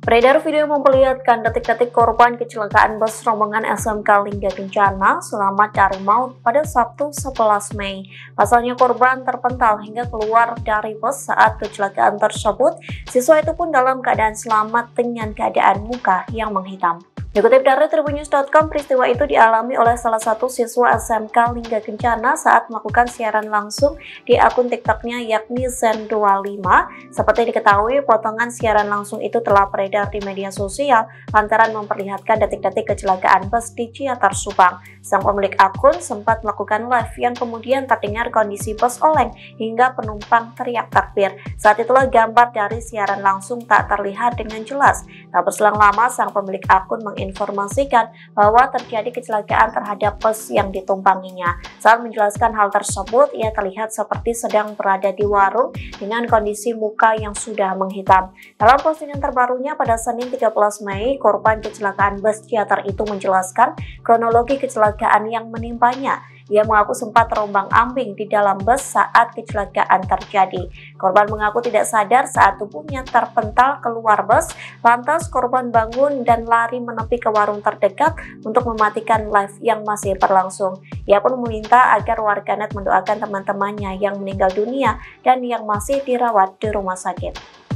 Beredar video yang memperlihatkan detik-detik korban kecelakaan bus rombongan SMK Lingga Kencana selamat dari maut pada Sabtu 11 Mei. Pasalnya korban terpental hingga keluar dari bus saat kecelakaan tersebut. Siswa itu pun dalam keadaan selamat dengan keadaan muka yang menghitam. Dikutip dari tribunnews.com, peristiwa itu dialami oleh salah satu siswa SMK Lingga Kencana saat melakukan siaran langsung di akun TikToknya yakni Zen25. Seperti diketahui, potongan siaran langsung itu telah beredar di media sosial lantaran memperlihatkan detik-detik kecelakaan bus di Ciater Subang. Sang pemilik akun sempat melakukan live yang kemudian terdengar kondisi bus oleng hingga penumpang teriak takbir. Saat itulah gambar dari siaran langsung tak terlihat dengan jelas. Tak berselang lama, sang pemilik akun menginformasikan bahwa terjadi kecelakaan terhadap bus yang ditumpanginya. Saat menjelaskan hal tersebut, ia terlihat seperti sedang berada di warung dengan kondisi muka yang sudah menghitam. Dalam postingan terbarunya pada Senin 13 Mei, korban kecelakaan bus Ciater itu menjelaskan kronologi kecelakaan yang menimpanya. Ia mengaku sempat terombang-ambing di dalam bus saat kecelakaan terjadi. Korban mengaku tidak sadar saat tubuhnya terpental keluar bus. Lantas korban bangun dan lari menepi ke warung terdekat untuk mematikan live yang masih berlangsung. Ia pun meminta agar warganet mendoakan teman-temannya yang meninggal dunia dan yang masih dirawat di rumah sakit.